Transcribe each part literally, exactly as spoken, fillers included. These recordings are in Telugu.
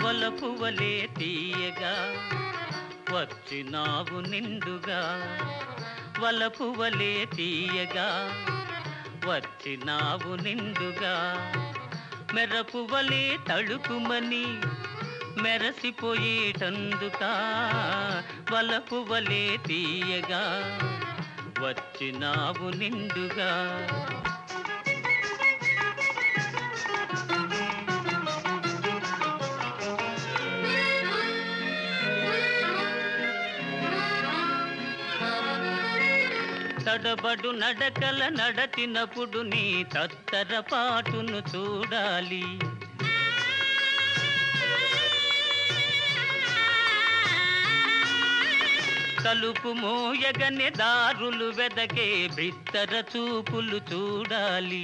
వలపు వలే తీయగా వచ్చినావు నిండుగా వలపు వలే తీయగా వచ్చినావు నిండుగా మెరపు వలే తళుకుమని మెరసిపోయేటందుకా వలపు వలే తీయగా వచ్చినావు నిండుగా తడబడు నడకల నడచినప్పుడు నీ తత్తర పాటును చూడాలి తలుపు మోయగనే దారులు వెదకే బిత్తర చూపులు చూడాలి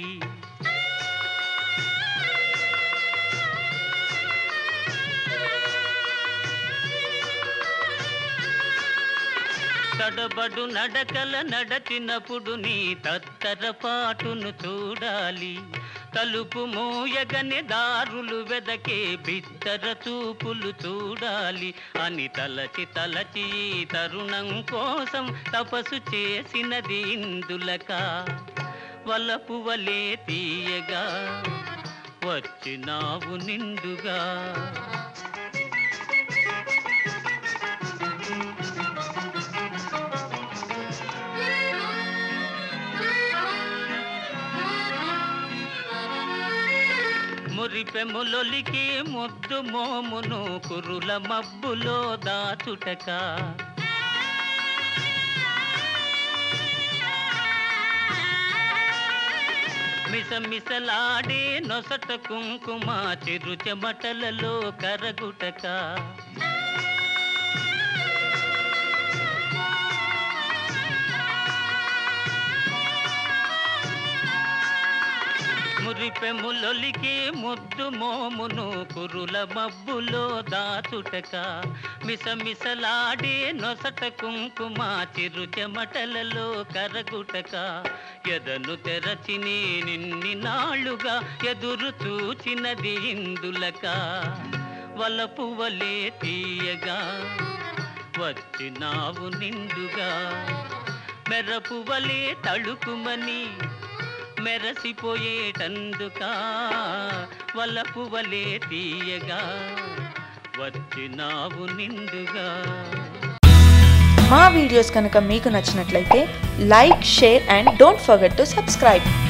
తడబడు నడకల నడచినప్పుడు నీ తత్తర పాటును చూడాలి తలుపు మోయగనే దారులు వెదకే బిత్తర చూపులు చూడాలి అని తలచి తలచి తరుణం కోసం తపస్సు చేసినది ఇందులక వలపు వలే తీయగా వచ్చినావు నిండుగా మురిపెములొలికి ముద్దు మోమును కురుల మబ్బులో దాచుటక మిసమిసలాడే నొసట కుంకుమ చిరు చెమటలలో కరగుటక మురిపెములొలికి ముద్దు మోమును కురుల మబ్బులో దాచుటక మిసమిసలాడే నొసట కుంకుమ చిరు చెమటలలో కరగుటక ఎదను తెరచి నిన్ని నాళ్ళుగా ఎదురు చూచినది ఇందులక వలపు వలే తీయగా వచ్చినావు నిండుగా మెరపు వలే తళుకుమని మెరసిపోయేటందుకా వలపు వలే తీయగా వచ్చినావు నిండుగా. మా వీడియోస్ కనుక మీకు నచ్చినట్లయితే like, share and don't forget to subscribe.